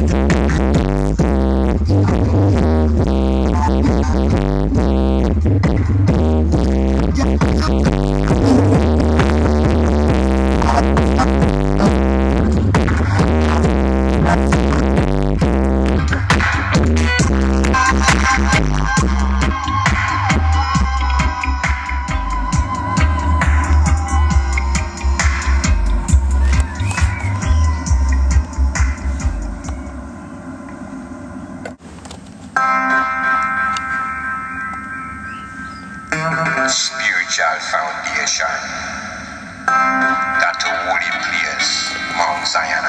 Spiritual foundation, that holy place, Mount Zion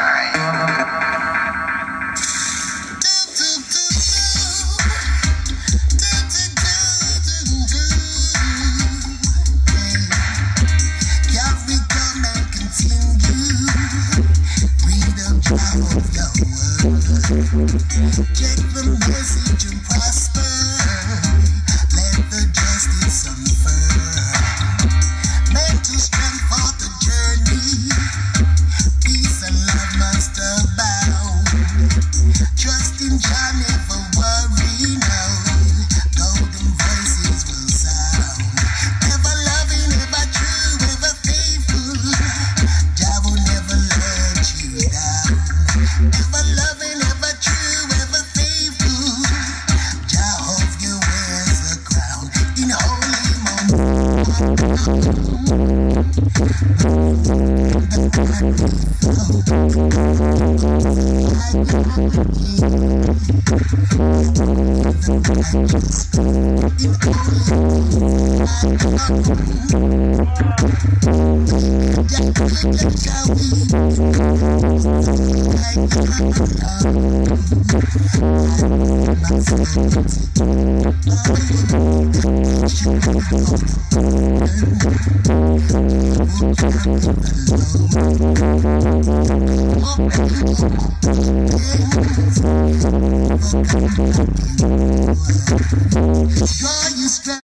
Calvary come and continue. Read the power of your word. Check the message and prosper. Let the justice unfurl. Mental strength for the journey. Peace and love must abound. Trust in Jah, never worry, no. Golden voices will sound. Ever loving, ever true, ever faithful. Jah will never let you down. Ever loving, ever true, ever faithful. Jah of you wears the crown in holy moments. Draw your strength.